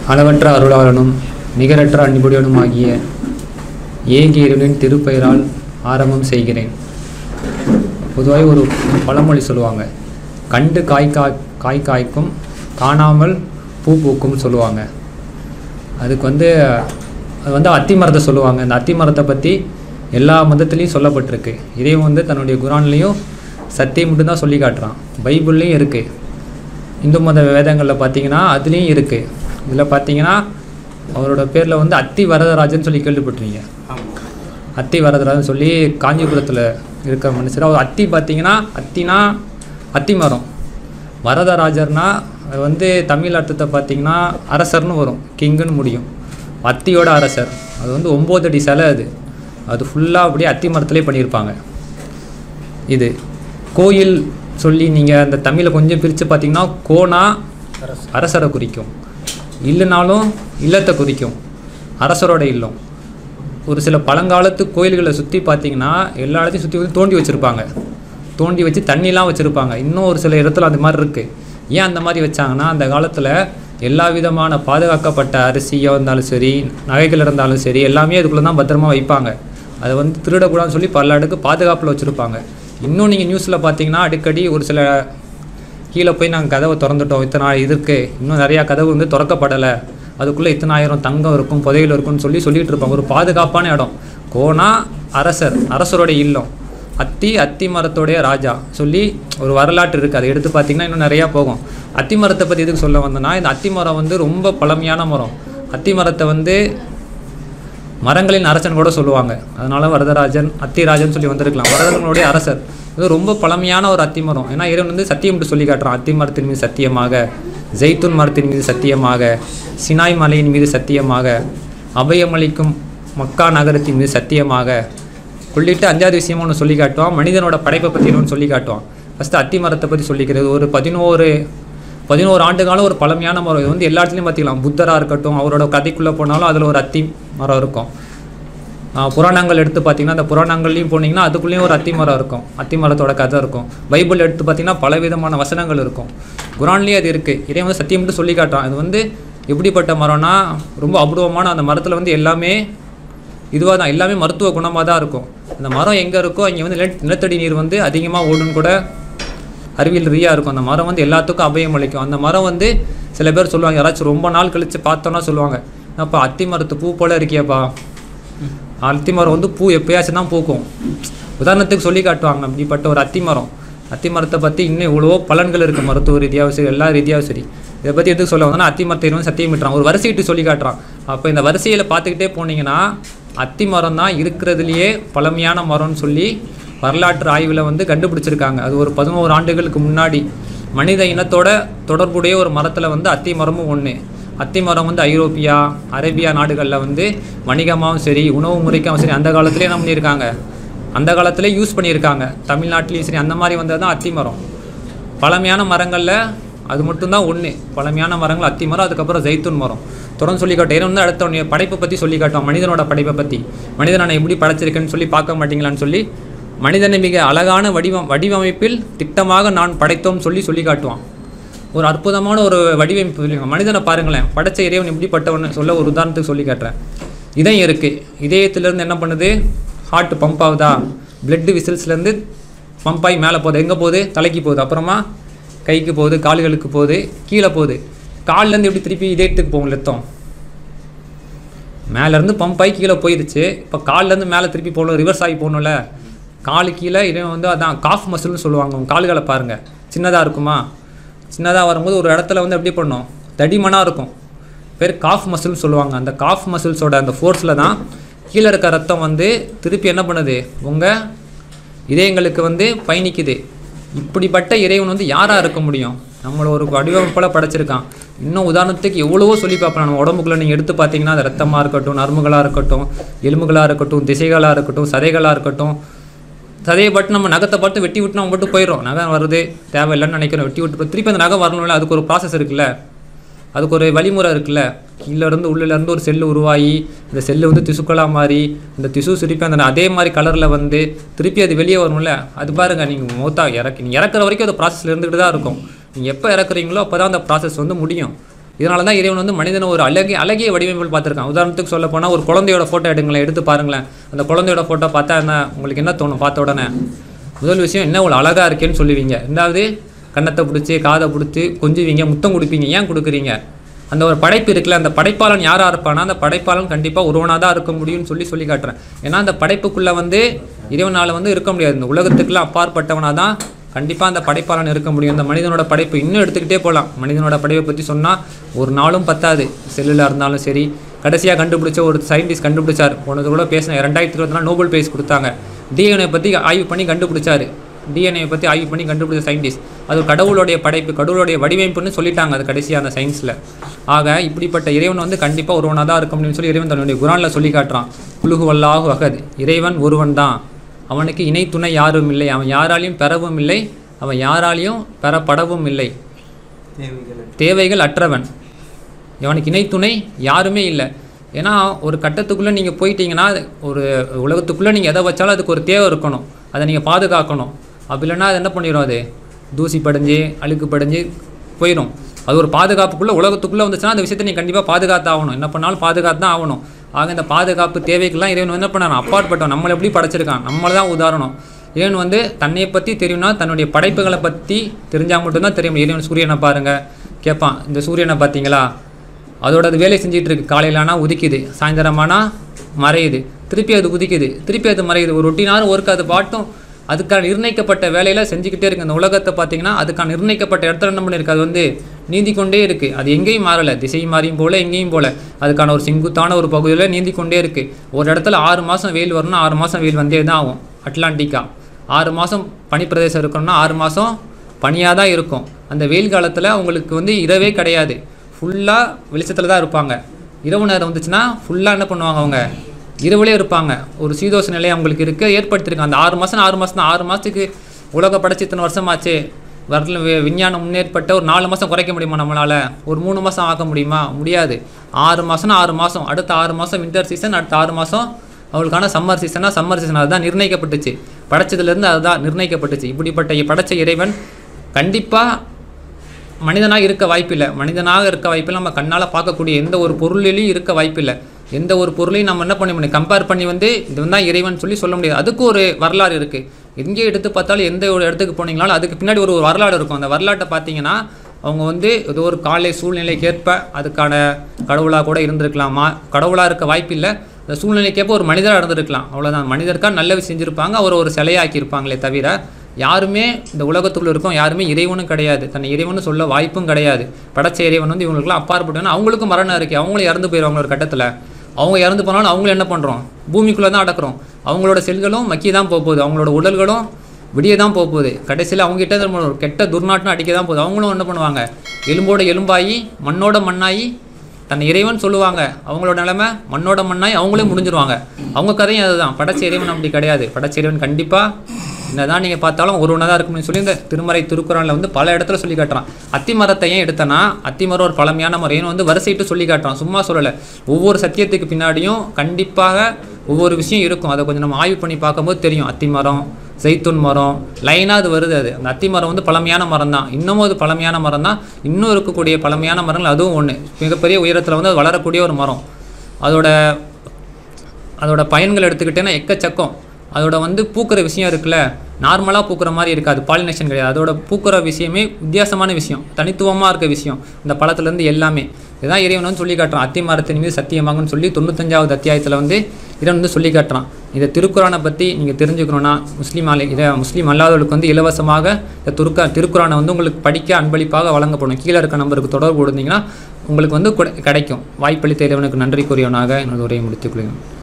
அளவற்ற அருளாளனும் நிகரற்ற அன்புடையனும் ஆகிய ஏகிய இறைவனின் திருப்பெயரால் ஆரம்பம் செய்கிறேன். பொதுவாக ஒரு பழமொழி சொல்லுவாங்க, கண்டு காய் காய்க்கும், காணாமல் பூ பூக்கும் சொல்லுவாங்க. அதுக்கு அது அத்தி மரத்தை சொல்லுவாங்க. அந்த அத்தி மரத்தை பற்றி எல்லா மதத்துலேயும் சொல்லப்பட்டிருக்கு. இதையும் தன்னுடைய குரான்லேயும் சத்தியம் மட்டும்தான் சொல்லி காட்டுறான். பைபிள்லேயும் இருக்குது. இந்து மத வேதங்களில் பார்த்தீங்கன்னா அதுலேயும் இருக்குது. இதில் பார்த்தீங்கன்னா அவரோட பேரில் அத்தி வரதராஜன் சொல்லி கேள்விப்பட்டிருக்கீங்க. அத்தி வரதராஜன் சொல்லி காஞ்சிபுரத்தில் இருக்கிற மனுஷர். அவர் அத்தி பார்த்தீங்கன்னா அத்தி மரம். வரதராஜர்னா அது தமிழ் அர்த்தத்தை பார்த்தீங்கன்னா அரசர்னு வரும், கிங்குன்னு முடியும். அத்தியோட அரசர். அது 9 அடி சிலை. அது ஃபுல்லாக அப்படியே அத்தி மரத்துலேயே பண்ணியிருப்பாங்க. இது கோயில் சொல்லி நீங்கள் அந்த தமிழை கொஞ்சம் பிரித்து பார்த்தீங்கன்னா கோனா அரசரை குறிக்கும், இல்லைனாலும் இல்லத்தை குறிக்கும், அரசரோட இல்லம். ஒரு சில பழங்காலத்து கோயில்களை சுற்றி பார்த்தீங்கன்னா எல்லா இடத்தையும் சுற்றி தோண்டி வச்சுருப்பாங்க. தோண்டி வச்சு தண்ணிலாம் வச்சுருப்பாங்க. இன்னும் ஒரு சில இடத்துல அந்த மாதிரி இருக்குது. ஏன் அந்த மாதிரி வச்சாங்கன்னா, அந்த காலத்தில் எல்லா விதமான பாதுகாக்கப்பட்ட அரிசியோ இருந்தாலும் சரி, நகைகள் இருந்தாலும் சரி, எல்லாமே அதுக்குள்ளே தான் பத்திரமா வைப்பாங்க. அதை திருடக்கூடாதுன்னு சொல்லி பல அடுக்கு பாதுகாப்பில் வச்சுருப்பாங்க. இன்னும் நீங்கள் நியூஸில் பார்த்தீங்கன்னா அடிக்கடி ஒரு சில கீழே போய் நாங்கள் கதவை திறந்துட்டோம், இத்தனை இருக்குது, இன்னும் நிறையா கதவு திறக்கப்படலை, அதுக்குள்ளே இத்தனை ஆயிரம் தங்கம் இருக்கும், புதையல் இருக்கும்னு சொல்லிகிட்டு இருப்பாங்க. ஒரு பாதுகாப்பான இடம். கோனா அரசரோடைய இல்லம். அத்தி மரத்தோடைய ராஜா சொல்லி ஒரு வரலாற்று இருக்குது. அதை எடுத்து பார்த்திங்கன்னா இன்னும் நிறையா போகும். அத்தி மரத்தை பற்றி எதுக்கு சொல்ல வந்தேன்னா, இந்த அத்தி மரம் ரொம்ப பழமையான மரம். அத்தி மரத்தை மரங்களின் அரசன் கூட சொல்லுவாங்க. அதனால வரதராஜன் அத்திராஜன் சொல்லி வந்திருக்கலாம். வரதர்களுடைய அரசர். இது ரொம்ப பழமையான ஒரு அத்தி மரம். ஏன்னா இறைவன் சத்தியம் சொல்லி காட்டுறான். அத்தி மரத்தின் மீது சத்தியமாக, ஜெய்தூன் மரத்தின் மீது சத்தியமாக, சினாய் மலையின் மீது சத்தியமாக, அபயமளிக்கும் மக்கா நகரத்தின் மீது சத்தியமாக சொல்லிட்டு 5வது விஷயமா ஒன்று சொல்லி காட்டுவான். மனிதனோட படைப்பை பற்றி ஒன்று சொல்லி காட்டுவான். ஃபஸ்ட்டு அத்தி மரத்தை பற்றி சொல்லிக்கிறது. ஒரு 11 ஆண்டு காலம் ஒரு பழமையான மரம். இது எல்லா இடத்துலையும் பார்த்திக்கலாம். புத்தராக இருக்கட்டும், அவரோட கதைக்குள்ளே போனாலும் அதில் ஒரு அத்தி மரம் இருக்கும். புராணங்கள் எடுத்து பார்த்திங்கன்னா அந்த புராணங்கள்லையும் போனீங்கன்னா அதுக்குள்ளேயும் ஒரு அத்தி மரம் இருக்கும். அத்தி மரத்தோட கதை இருக்கும். பைபிள் எடுத்து பார்த்திங்கன்னா பலவிதமான வசனங்கள் இருக்கும். குரான்லேயே அது இருக்குது. இதே சத்தியம் மட்டும் சொல்லி காட்டுறான். இது எப்படிப்பட்ட மரம்னா, ரொம்ப அபூர்வமான அந்த மரத்தில் எல்லாமே இதுவாக தான், எல்லாமே மருத்துவ குணமாக தான் இருக்கும். அந்த மரம் எங்கே இருக்கோ அங்கே நிலத்தடி நீர் அதிகமாக ஓடுன்னு கூட அறிவியல் ரீதியாக இருக்கும். அந்த மரம் எல்லாத்துக்கும் அபயம் அளிக்கும். அந்த மரம் சில பேர் சொல்லுவாங்க, யாராச்சும் ரொம்ப நாள் கழித்து பார்த்தோன்னா சொல்லுவாங்க, அப்போ அத்தி மரத்து பூ போல் இருக்கியாப்பா. அத்தி மரம் பூ எப்பயாச்சும் தான் பூக்கும். உதாரணத்துக்கு சொல்லி காட்டுவாங்க அப்படிப்பட்ட ஒரு அத்தி மரத்தை பற்றி இன்னும் இவ்வளோ பலன்கள் இருக்குது. மருத்துவ ரீதியாகவும் சரி, எல்லா ரீதியாகவும் சரி. இதை பற்றி எதுக்கு சொல்ல வந்தோன்னா, அத்தி மரத்தை சத்தியம் விட்டுறான். ஒரு வரிசையிட்டு சொல்லி காட்டுறான். அப்போ இந்த வரிசையில் பார்த்துக்கிட்டே போனீங்கன்னா அத்தி மரம் தான் இருக்கிறதுலையே பழமையான மரம்னு சொல்லி வரலாற்று ஆய்வில் கண்டுபிடிச்சிருக்காங்க. அது ஒரு 11 ஆண்டுகளுக்கு முன்னாடி மனித இனத்தோட தொடர்புடைய ஒரு மரத்தில் அத்தி மரமும் ஒன்று. அத்தி மரம் ஐரோப்பியா, அரேபியா நாடுகளில் வணிகமாகவும் சரி, உணவு முறைக்காகவும் சரி, அந்த காலத்துலேயே என்ன பண்ணியிருக்காங்க, அந்த காலத்திலே யூஸ் பண்ணியிருக்காங்க. தமிழ்நாட்டிலையும் சரி, அந்த மாதிரி வந்தது தான் அத்தி மரம். பழமையான மரங்களில் அது மட்டும்தான் ஒன்று. பழமையான மரங்கள் அத்தி மரம், அதுக்கப்புறம் ஜெய்தூன் மரம். தொடர்ந்து சொல்லி காட்டும். அடுத்த படைப்பை பற்றி சொல்லி காட்டுவோம். மனிதனோட படைப்பை பற்றி, மனிதனை எப்படி படைச்சிருக்கேன்னு சொல்லி பார்க்க மாட்டீங்களான்னு சொல்லி, மனிதனை மிக அழகான வடிவமைப்பில் திட்டமாக நான் படைத்தோம் சொல்லி காட்டுவான். ஒரு அற்புதமான ஒரு வடிவமைப்பு சொல்லுவாங்க. மனிதனை பாருங்களேன், படைச்ச இறைவன் எப்படிப்பட்டவன்னு சொல்ல ஒரு உதாரணத்துக்கு சொல்லி காட்டுறேன். இதயம் இருக்குது. இதயத்திலேருந்து என்ன பண்ணுது, ஹார்ட் பம்ப் ஆகுதா, பிளட்டு விசில்ஸ்லேருந்து பம்ப் ஆகி மேலே போகுது. எங்கே போகுது, தலைக்கு போகுது, அப்புறமா கைக்கு போகுது, கால்களுக்கு போகுது, கீழே போகுது. கால்லேருந்து எப்படி திருப்பி இதயத்துக்கு போகும் ரத்தம், மேலேருந்து பம்ப் ஆகி கீழே போயிடுச்சு. இப்போ கால்லேருந்து மேலே திருப்பி போகணும், ரிவர்ஸ் ஆகி போகணும்ல. காலு கீழே இதயம் அதான் காஃப் மசில்னு சொல்லுவாங்க. உங்கள் கால்களை பாருங்கள், சின்னதாக இருக்குமா, சின்னதாக வரும்போது ஒரு இடத்துல எப்படி பண்ணும், தடிமனாக இருக்கும். பேர் காஃப் மசில்னு சொல்லுவாங்க. அந்த காஃப் மசில்ஸோட அந்த ஃபோர்ஸில் தான் கீழே இருக்க ரத்தம் திருப்பி என்ன பண்ணுது, உங்கள் இதயங்களுக்கு பயணிக்குது. இப்படிப்பட்ட இறைவன் யாராக இருக்க முடியும், நம்மளை ஒரு வடிவமைப்பில் படைச்சிருக்கான். இன்னும் உதாரணத்துக்கு எவ்வளவோ சொல்லி பார்ப்போம். நம்ம உடம்புக்குள்ளே நீங்கள் எடுத்து பார்த்தீங்கன்னா அது ரத்தமாக இருக்கட்டும், நரம்புகளாக இருக்கட்டும், எலும்புகளாக இருக்கட்டும், திசைகளாக இருக்கட்டும், சதைகளாக இருக்கட்டும். சதையை பட்டு நம்ம நகத்தை பார்த்து வெட்டி விட்டு நம்ம மட்டும் போயிடும். நகம் வருது தேவையில்லைன்னு நினைக்கிறோம், வெட்டி விட்டு திருப்பி அந்த நகம் வரணும்ல. அதுக்கு ஒரு ப்ராசஸ் இருக்குல்ல, அதுக்கு ஒரு வழிமுறை இருக்குல்ல. கீழேருந்து உள்ளேருந்து ஒரு செல்லு உருவாகி இந்த செல்லு திசுக்களாக மாறி இந்த திசு திருப்பி அந்த அதே மாதிரி கலரில் திருப்பி அது வெளியே வரும்ல. அது பாருங்கள், நீங்கள் நீங்கள் இறக்குற வரைக்கும் அந்த ப்ராசஸில் இருந்துகிட்டு தான் இருக்கும். நீங்கள் எப்போ இறக்குறீங்களோ அப்போ தான் அந்த ப்ராசஸ் முடியும். இதனால தான் இறைவன் வந்து மனிதனை ஒரு அழகிய வடிவமைப்பில் பார்த்துருக்கான். உதாரணத்துக்கு சொல்ல போனால் ஒரு குழந்தையோட ஃபோட்டோ எடுத்து பாருங்களேன். அந்த குழந்தையோட ஃபோட்டோ பார்த்தா உங்களுக்கு என்ன தோணும்? பார்த்த உடனே முதல் விஷயம் என்ன ஒரு அழகாக இருக்கேன்னு சொல்லுவீங்க. ரெண்டாவது கன்னத்தை பிடிச்சி காதை பிடிச்சி கொஞ்சுவீங்க, முத்தம் கொடுப்பீங்க. ஏன் கொடுக்குறீங்க? அந்த ஒரு படைப்பு இருக்குல்ல, அந்த படைப்பாளன் யாராக இருப்பானா அந்த படைப்பாளன் கண்டிப்பாக ஒருவனாக தான் இருக்க முடியும்னு சொல்லி காட்டுறேன். ஏன்னா அந்த படைப்புக்குள்ளே வந்து இறைவனால் வந்து இருக்க முடியாது. இந்த உலகத்துக்குலாம் அப்பாற்பட்டவனாக தான் கண்டிப்பாக அந்த படைப்பாளன் இருக்க முடியும். இந்த மனிதனோட படைப்பு இன்னும் எடுத்துக்கிட்டே போகலாம். மனிதனோட படைப்பை பற்றி சொன்னால் ஒரு நாளும் பத்தாது. செல்லில் இருந்தாலும் சரி, கடைசியாக கண்டுபிடிச்ச ஒரு சயின்டிஸ்ட் கண்டுபிடிச்சார். போனது கூட பேசினேன். 2024 நோபல் பிரைஸ் கொடுத்தாங்க. டிஎன்ஏ பற்றி ஆய்வு பண்ணி கண்டுபிடிச்சார். டிஎன்ஏ பற்றி ஆய்வு பண்ணி கண்டுபிடிச்ச சயின்டிஸ்ட் அது கடவுளுடைய படைப்பு, கடவுளுடைய வடிவமைப்புன்னு சொல்லிட்டாங்க அது கடைசியாக அந்த சயின்ஸில். ஆக இப்படிப்பட்ட இறைவன் வந்து கண்டிப்பாக ஒருவனாக தான் இருக்க முடியும்னு சொல்லி இறைவன் தன்னுடைய குரானில் சொல்லி காட்டுறான். குலுஹு வல்லாஹு அஹத், இறைவன் ஒருவன் தான், அவனுக்கு இணை துணை யாரும் இல்லை, அவன் யாராலையும் பெறவும் இல்லை, அவன் யாராலையும் பெறப்படவும் இல்லை, தேவைகள் அற்றவன், அவனுக்கு இணை துணை யாருமே இல்லை. ஏன்னா ஒரு கட்டத்துக்குள்ளே நீங்கள் போயிட்டீங்கன்னா, ஒரு உலகத்துக்குள்ளே நீங்கள் எதை வச்சாலும் அதுக்கு ஒரு தேவை இருக்கணும், அதை நீங்கள் பாதுகாக்கணும். அப்படி இல்லைன்னா அது என்ன பண்ணிடும்? அது தூசி படிஞ்சு அழுக்கு படிஞ்சு போயிடும். அது ஒரு பாதுகாப்புக்குள்ளே உலகத்துக்குள்ளே வந்துச்சுன்னா அந்த விஷயத்தை நீங்கள் கண்டிப்பாக பாதுகாத்து ஆகணும். என்ன பண்ணாலும் பாதுகாத்து தான் ஆகணும். ஆக இந்த பாதுகாப்பு தேவைக்கெல்லாம் இறைவன் என்ன பண்ணான்? அப்பாற்பட்டவன். நம்மளை எப்படி படைச்சிருக்கான்? நம்மளை தான் உதாரணம். இறைவன் வந்து தன்னை பற்றி தெரியும்னா தன்னுடைய படைப்புகளை பற்றி தெரிஞ்சால் மட்டும்தான் தெரியும். இறைவன் சூரியனை பாருங்கள், கேட்பான், இந்த சூரியனை பார்த்தீங்களா, அதோட அது வேலை செஞ்சிட்டு இருக்கு. காலையிலானா உதிக்குது, சாயந்தரமானா மறையுது, திருப்பி அது உதிக்குது, திருப்பி அது மறையுது. ஒரு ரொட்டீனான ஒர்க் அது பாட்டும் அதுக்கான நிர்ணயிக்கப்பட்ட வேலையில் செஞ்சுக்கிட்டே இருக்குது. அந்த உலகத்தை பார்த்தீங்கன்னா அதுக்கான நிர்ணயிக்கப்பட்ட இடத்துல என்ன பண்ணியிருக்கு? அது வந்து நீந்தி கொண்டே இருக்குது. அது எங்கேயும் மாறலை, திசை மாறியும் போல் எங்கேயும் போல் அதுக்கான ஒரு செங்குத்தான ஒரு பகுதியில் நீந்தி கொண்டே இருக்குது. ஒரு இடத்துல 6 மாதம் வெயில் வரணும்னா 6 மாதம் வெயில் வந்தே தான் ஆகும். அட்லாண்டிக்கா 6 மாதம் பனிப்பிரதேசம் இருக்கணும்னா 6 மாதம் பனியாக தான் இருக்கும். அந்த வெயில் காலத்தில் அவங்களுக்கு வந்து இரவே கிடையாது, ஃபுல்லாக வெளிச்சத்தில் தான் இருப்பாங்க. இரவு நேரம் வந்துச்சுன்னா ஃபுல்லாக என்ன பண்ணுவாங்க? அவங்க இரவுலே இருப்பாங்க. ஒரு சீதோஷ நிலையை அவங்களுக்கு ஏற்படுத்தியிருக்காங்க. அந்த 6 மாதம் 6 மாதம் தான். 6 மாதத்துக்கு உலக படைச்சி இத்தனை வருஷமாச்சு. வரல விஞ்ஞானம் முன்னேற்பட்ட ஒரு 4 மாதம் குறைக்க முடியுமா நம்மளால்? ஒரு 3 மாதம் ஆக்க முடியுமா? முடியாது. 6 மாதம்னா 6 மாதம். அடுத்த 6 மாதம் வின்டர் சீசன், அடுத்த 6 மாதம் அவங்களுக்கான சம்மர் சீசனாக சம்மர் சீசன். அதுதான் நிர்ணயிக்கப்பட்டுச்சு. படைச்சதுலேருந்து அதுதான் நிர்ணயிக்கப்பட்டுச்சு. இப்படிப்பட்ட படைச்ச இறைவன் கண்டிப்பாக மனிதனாக இருக்க வாய்ப்பில்லை. மனிதனாக இருக்க வாய்ப்பில்லை. நம்ம கண்ணால் பார்க்கக்கூடிய எந்த ஒரு பொருளிலையும் இருக்க வாய்ப்பில்லை. எந்த ஒரு பொருளையும் நம்ம என்ன பண்ண முடியும்? கம்பேர் பண்ணி வந்து இது தான் இறைவன் சொல்ல முடியாது. அதுக்கு ஒரு வரலாறு இருக்குது. எங்கே எடுத்து பார்த்தாலும் எந்த ஒரு இடத்துக்கு போனீங்களாலும் அதுக்கு பின்னாடி ஒரு வரலாறு இருக்கும். அந்த வரலாற்றை பார்த்தீங்கன்னா அவங்க வந்து ஏதோ ஒரு காலை சூழ்நிலைக்கேற்ப அதுக்கான கடவுளாக கூட இருந்திருக்கலாமா, கடவுளாக இருக்க வாய்ப்பில்லை. அந்த சூழ்நிலைக்கேற்ப ஒரு மனிதராக இருந்திருக்கலாம், அவ்வளோதான். மனிதருக்காக நல்ல செஞ்சுருப்பாங்க, அவர் ஒரு சிலையாக்கியிருப்பாங்களே தவிர யாருமே இந்த உலகத்துக்குள்ள இருக்கும் யாருமே இறைவனும் கிடையாது. தன்னை இறைவனு சொல்ல வாய்ப்பும் கிடையாது. படைச்ச இறைவன் வந்து இவங்களுக்குலாம் அப்பாற்பட்டோன்னா அவங்களுக்கும் மரணம் இருக்குது. அவங்களும் இறந்து போயிடுவாங்க ஒரு கட்டத்தில். அவங்க இறந்து போனாலும் அவங்களும் என்ன பண்ணுறோம்? பூமிக்குள்ளே தான் அடக்கிறோம். அவங்களோட செல்களும் மக்கி தான் போகுது, அவங்களோட உடல்களும் விடிய தான் போகுது. கடைசியில் அவங்ககிட்ட ஒரு கெட்ட துர்நாற்றம் அடிக்க தான் போகுது. அவங்களும் என்ன பண்ணுவாங்க? எலும்போட எலும்பாகி மண்ணோட மண்ணாகி தன்னை இறைவன் சொல்லுவாங்க. அவங்களோட நிலைமை மண்ணோட மண்ணாகி அவங்களே முடிஞ்சிருவாங்க. அவங்க கதையும் அதுதான். படைச்ச இறைவன் அப்படி கிடையாது. படைச்ச இறைவன் கண்டிப்பாக என்னதான் நீங்கள் பார்த்தாலும் ஒருவனாக தான் இருக்கும்னு சொல்லி இந்த திருமறை திருக்குறானில் வந்து பல இடத்துல சொல்லி காட்டுறான். அத்தி மரத்தை ஏன் எடுத்தனா, அத்தி மரம் ஒரு பழமையான மரம் வந்து வரிசைட்டு சொல்லி காட்டுறான், சும்மா சொல்லலை. ஒவ்வொரு சத்தியத்துக்கு பின்னாடியும் கண்டிப்பாக ஒவ்வொரு விஷயம் இருக்கும். அதை கொஞ்சம் நம்ம ஆய்வு பண்ணி பார்க்கும்போது தெரியும். அத்தி மரம், ஜெய்தூன் மரம், லைனாக அது வருது. அது அந்த அத்தி மரம் வந்து பழமையான மரம் தான். இன்னமும் அது பழமையான மரம் தான். இன்னும் இருக்கக்கூடிய பழமையான மரங்கள் அதுவும் ஒன்று. மிகப்பெரிய உயரத்தில் வந்து அது வளரக்கூடிய ஒரு மரம். அதோட பயன்கள் எடுத்துக்கிட்டேன்னா எக்கச்சக்கம். அதோட வந்து பூக்கிற விஷயம் இருக்குல்ல, நார்மலாக பூக்கிற மாதிரி இருக்காது, பாலினேஷன் கிடையாது. அதோட பூக்கிற விஷயமே வித்தியாசமான விஷயம், தனித்துவமாக இருக்க விஷயம் இந்த பழத்துலேருந்து எல்லாமே. இதுதான் இறைவன் வந்து சொல்லி காட்டுறான். அத்தி மரத்தின் மீது சத்தியமாகன்னு சொல்லி 95வது அத்தியாயத்தில் வந்து இறைவன் வந்து சொல்லி காட்டுறான். இதை திருக்குறானை பற்றி நீங்கள் தெரிஞ்சுக்கணுன்னா முஸ்லீம் அல்லாதவர்களுக்கு வந்து இலவசமாக இந்த திருக்குறானை வந்து உங்களுக்கு படிக்க அன்பளிப்பாக வழங்கப்படும். கீழே இருக்க நம்பருக்கு தொடர்பு கொடுத்தீங்கன்னா உங்களுக்கு வந்து கிடைக்கும். வாய்ப்பளித்த இறைவனுக்கு நன்றி கூறியவனாக என்னோட உரையை முடித்துக் கொள்கிறேன்.